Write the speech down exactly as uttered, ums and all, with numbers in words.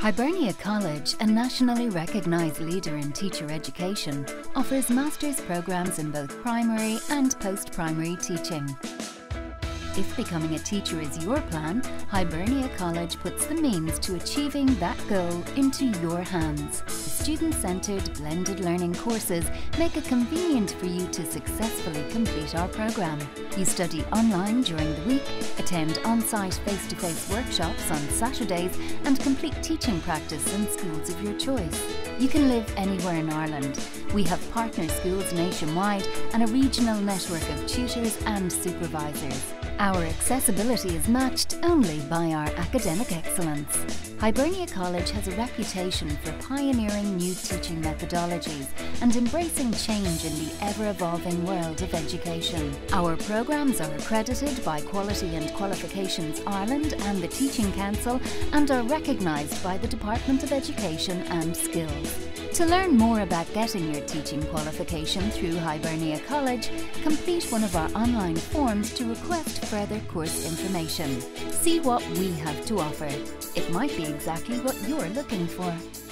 Hibernia College, a nationally recognised leader in teacher education, offers master's programmes in both primary and post-primary teaching. If becoming a teacher is your plan, Hibernia College puts the means to achieving that goal into your hands. The student-centred blended learning courses make it convenient for you to successfully complete our programme. You study online during the week, attend on-site face-to-face workshops on Saturdays and complete teaching practice in schools of your choice. You can live anywhere in Ireland. We have partner schools nationwide and a regional network of tutors and supervisors. Our accessibility is matched only by our academic excellence. Hibernia College has a reputation for pioneering new teaching methodologies and embracing change in the ever-evolving world of education. Our programmes are accredited by Quality and Qualifications Ireland and the Teaching Council and are recognised by the Department of Education and Skills. To learn more about getting your teaching qualification through Hibernia College, complete one of our online forms to request further course information. See what we have to offer. It might be exactly what you're looking for.